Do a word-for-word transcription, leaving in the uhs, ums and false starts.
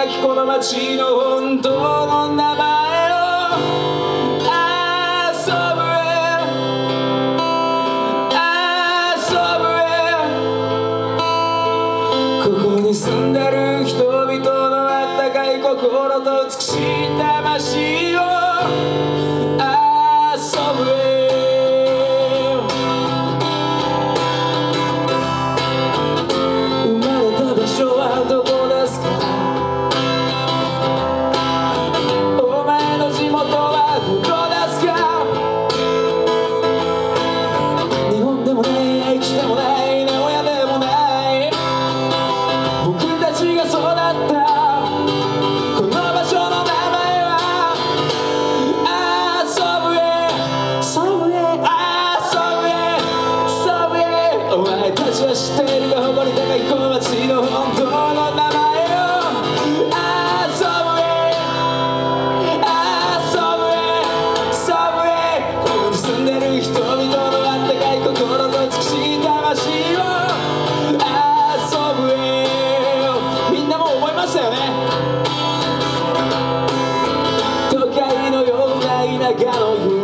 きこの街の本当の名前を遊ぶへ遊ぶへここに住んでる人々のあったかい心と美しい魂を遊ぶへ生まれた場所はどこですか？お前の地元はどこですか？日本でもない愛知でもない名古屋でもない僕たちが育ったこの場所の名前は遊ぶへ遊ぶへ遊ぶへ遊ぶへお前たちは知っているか誇り高いこの街の本当の名前を遊ぶへ遊ぶへ遊ぶへここに住んでる人々のあったかい心と美しい魂を遊ぶへみんなもう覚えましたよね。都会のような田舎の